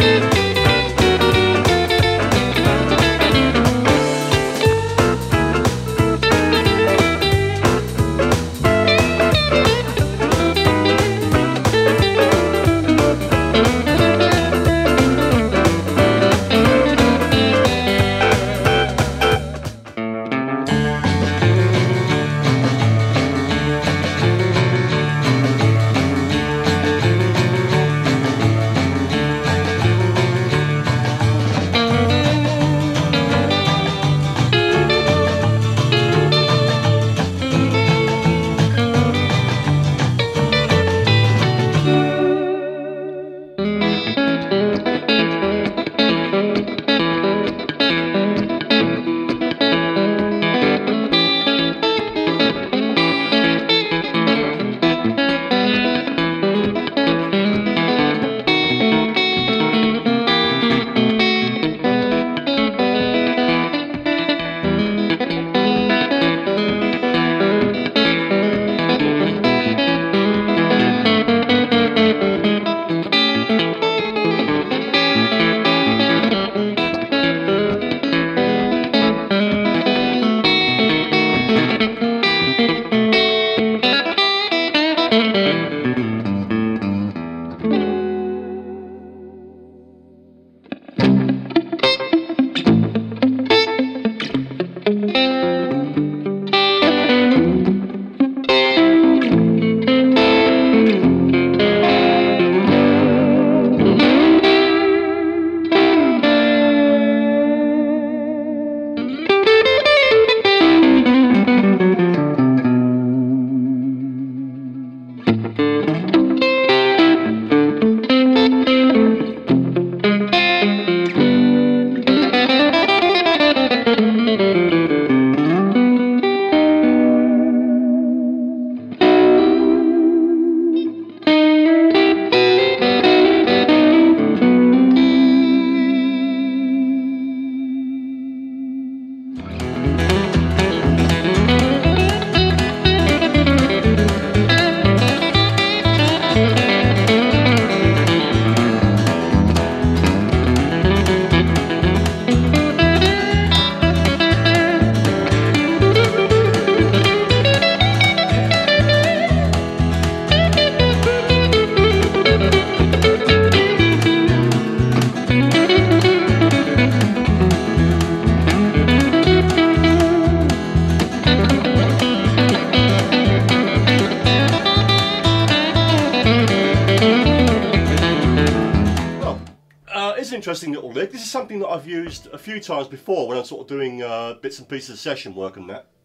Interesting little lick. This is something that I've used a few times before when I'm sort of doing bits and pieces of session work and that.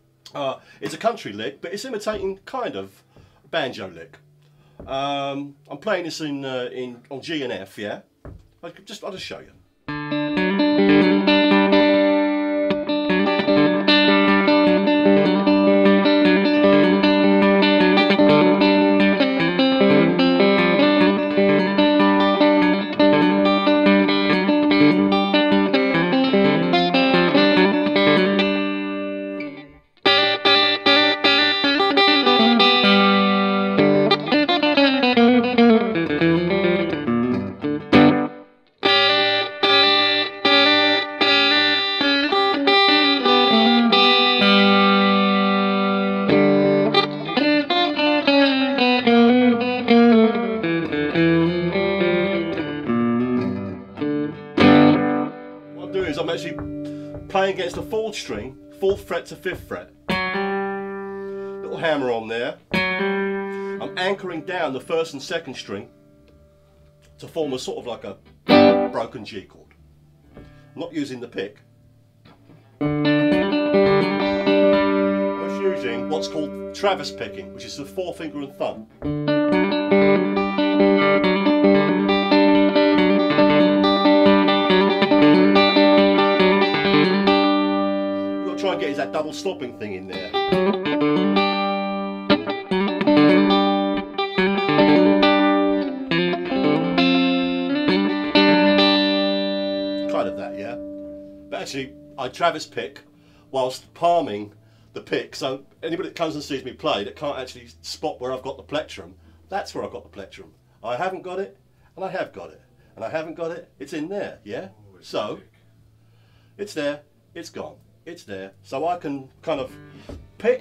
It's a country lick, but it's imitating kind of a banjo lick. I'm playing this on G and F, yeah. I'll just show you. I'm actually playing against a 4th string, 4th fret to 5th fret. Little hammer on there. I'm anchoring down the 1st and 2nd string to form a sort of like a broken G chord. I'm not using the pick. I'm just using what's called Travis picking, which is the 4-finger and thumb. Try and get that double stopping thing in there. Kind of that, yeah. But actually, I Travis pick whilst palming the pick, so anybody that comes and sees me play that can't actually spot where I've got the plectrum, that's where I've got the plectrum. I haven't got it, and I have got it. and I haven't got it, it's in there, yeah? So, it's there, it's gone, it's there. So I can kind of pick,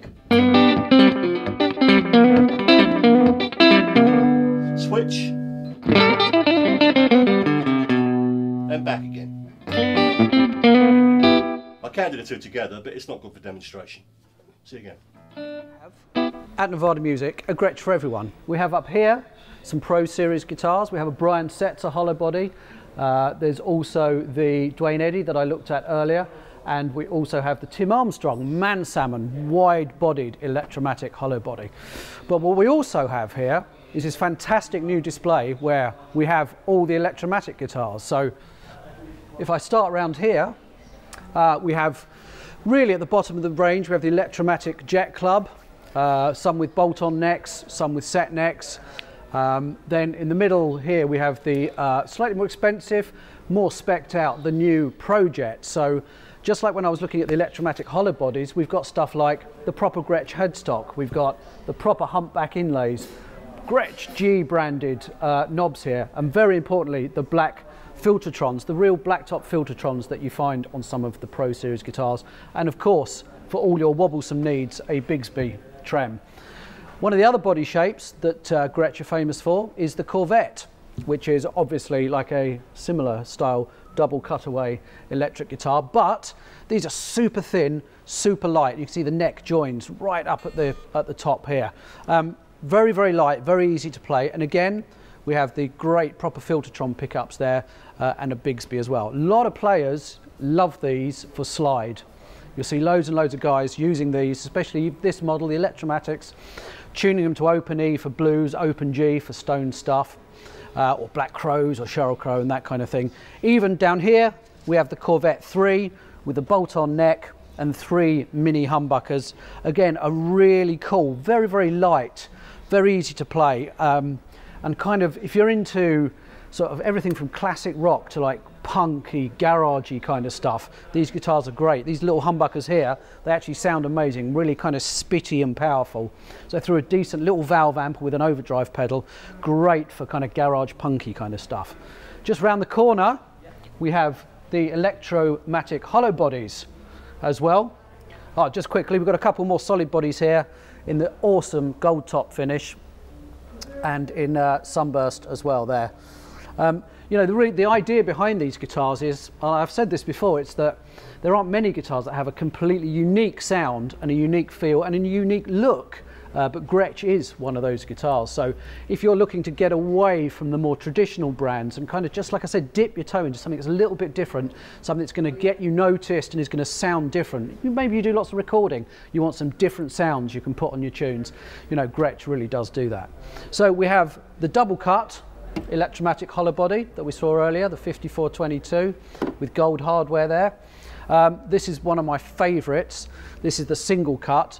switch, and back again. I can do the two together, but it's not good for demonstration. See you again. At Nevada Music, a Gretsch for everyone. We have up here some Pro Series guitars. We have a Brian Setzer hollow body. There's also the Dwayne Eddy that I looked at earlier. And we also have the Tim Armstrong Man Salmon wide-bodied Electromatic hollow body. But what we also have here is this fantastic new display where we have all the Electromatic guitars. So if I start around here, we have really at the bottom of the range, we have the Electromatic Jet Club, some with bolt-on necks, some with set necks. Then in the middle here we have the slightly more expensive, more specced out, the new Pro Jet. So just like when I was looking at the Electromatic hollow bodies, we've got stuff like the proper Gretsch headstock, we've got the proper humpback inlays, Gretsch G branded knobs here, and very importantly the black filtertrons, the real blacktop filtertrons that you find on some of the Pro Series guitars, and of course for all your wobblesome needs, a Bigsby trem. One of the other body shapes that Gretsch are famous for is the Corvette, which is obviously like a similar style double cutaway electric guitar, but these are super thin, super light. You can see the neck joins right up at the top here. Very, very light, very easy to play, and again we have the great proper Filtertron pickups there and a Bigsby as well. A lot of players love these for slide. You'll see loads and loads of guys using these, especially this model, the Electromatics, tuning them to open E for blues, open G for stone stuff, or Black Crows or Sheryl Crow and that kind of thing. Even down here, we have the Corvette 3 with a bolt-on neck and 3 mini humbuckers. Again, a really cool, very, very light, very easy to play. And kind of, if you're into sort of everything from classic rock to like punky, garagey kind of stuff, these guitars are great. These little humbuckers here, they actually sound amazing, really kind of spitty and powerful. So through a decent little valve amp with an overdrive pedal, great for kind of garage punky kind of stuff. Just round the corner, we have the Electromatic hollow bodies as well. Oh, just quickly, we've got a couple more solid bodies here in the awesome gold top finish and in sunburst as well there. You know, the idea behind these guitars is, I've said this before, it's that there aren't many guitars that have a completely unique sound and a unique feel and a unique look, but Gretsch is one of those guitars. So if you're looking to get away from the more traditional brands and kind of, just like I said, dip your toe into something that's a little bit different, something that's going to get you noticed and is going to sound different. Maybe you do lots of recording, you want some different sounds you can put on your tunes. You know, Gretsch really does do that. So we have the double cut Electromatic hollow body that we saw earlier, the 5422 with gold hardware there. This is one of my favorites. This is the single cut,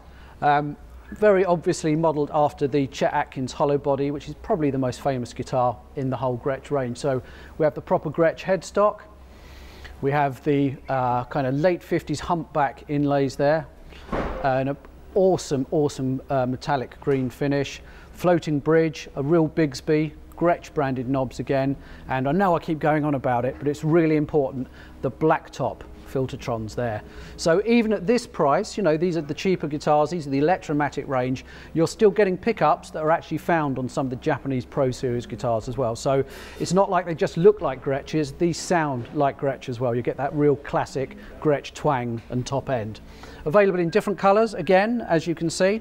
very obviously modelled after the Chet Atkins hollow body, which is probably the most famous guitar in the whole Gretsch range. So we have the proper Gretsch headstock, we have the kind of late 50s humpback inlays there, and an awesome metallic green finish, floating bridge, a real Bigsby, Gretsch branded knobs again, and I know I keep going on about it, but it's really important, the blacktop Filtertrons there. So even at this price, you know, these are the cheaper guitars, these are the Electromatic range, you're still getting pickups that are actually found on some of the Japanese Pro Series guitars as well. So it's not like they just look like Gretsch's, these sound like Gretsch as well. You get that real classic Gretsch twang and top end. Available in different colours, again, as you can see.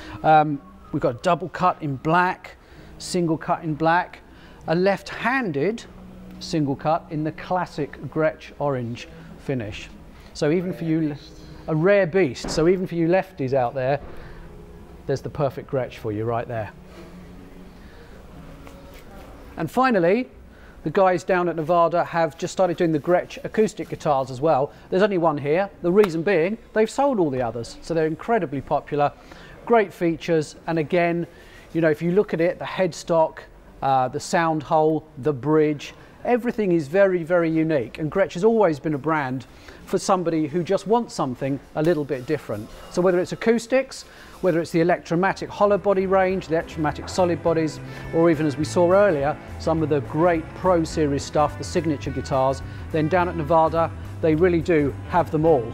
We've got a double cut in black, single cut in black, a left-handed single cut in the classic Gretsch orange finish. So even for you, a rare beast, so even for you lefties out there, there's the perfect Gretsch for you right there. And finally, the guys down at Nevada have just started doing the Gretsch acoustic guitars as well. There's only one here, the reason being they've sold all the others, so they're incredibly popular, great features, and again, you know, if you look at it, the headstock, the sound hole, the bridge, everything is very, very unique. And Gretsch has always been a brand for somebody who just wants something a little bit different. So whether it's acoustics whether it's the Electromatic hollow body range, the Electromatic solid bodies, or even, as we saw earlier, some of the great Pro Series stuff, the signature guitars, then down at Nevada, they really do have them all.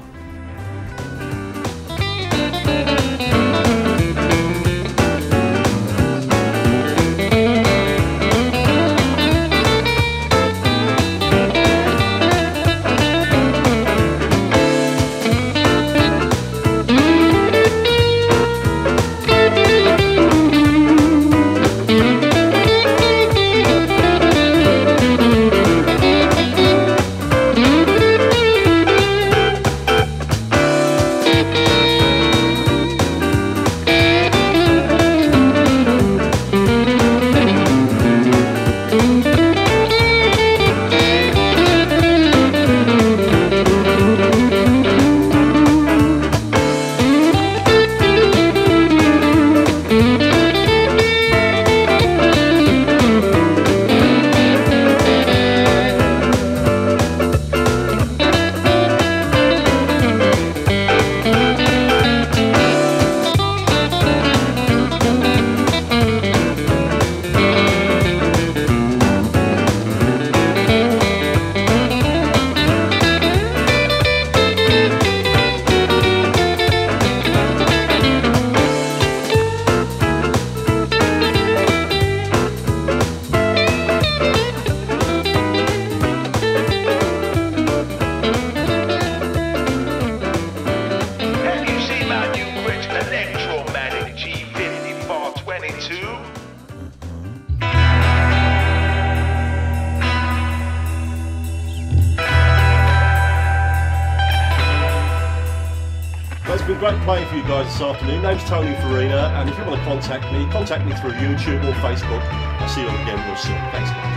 Electromatic G5422. Well, it's been great playing for you guys this afternoon. Name's Tony Farina, and if you want to contact me through YouTube or Facebook. I'll see you all again real soon. Thanks, guys.